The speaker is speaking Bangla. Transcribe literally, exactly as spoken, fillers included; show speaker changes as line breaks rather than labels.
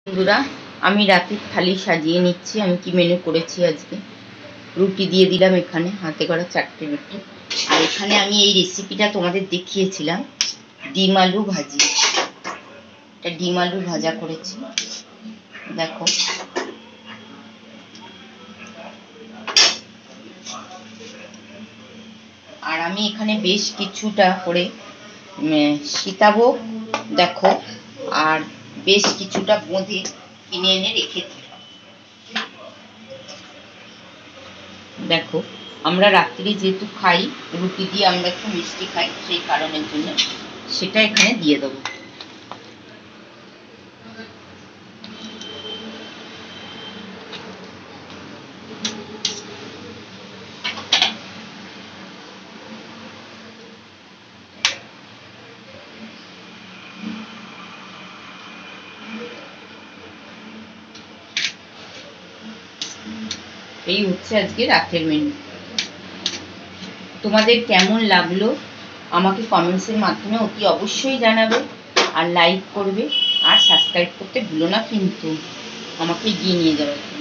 বন্ধুরা, আমি রাতে থালি সাজিয়ে নিচ্ছি। আমি কি মেনু করেছি আজকে। রুটি দিয়ে দিলাম, এখানে হাতে করা চারটে রুটি। আর এখানে আমি এই রেসিপিটা তোমাদের দেখিয়েছিলাম, ডিম আলু ভাজি। এটা ডিম আলু ভাজা করেছি, দেখো। আর আমি এখানে বেশ কিছুটা করে সীতাভোগ, দেখো, আর বেশ কিছুটা বোঁদে কিনে এনে রেখেছি। দেখো, আমরা রাত্রি যেহেতু খাই রুটি দিয়ে, আমরা একটু মিষ্টি খাই, সেই কারণের জন্য সেটা এখানে দিয়ে দেবো। এই হচ্ছে আজকে রাতের মেনু। তোমাদের কেমন লাগলো আমাকে কমেন্টসের মাধ্যমে অতি অবশ্যই জানাবে, আর লাইক করবে, আর সাবস্ক্রাইব করতে ভুলো না কিন্তু, আমাকে এগিয়ে নিয়ে যাওয়ার জন্য।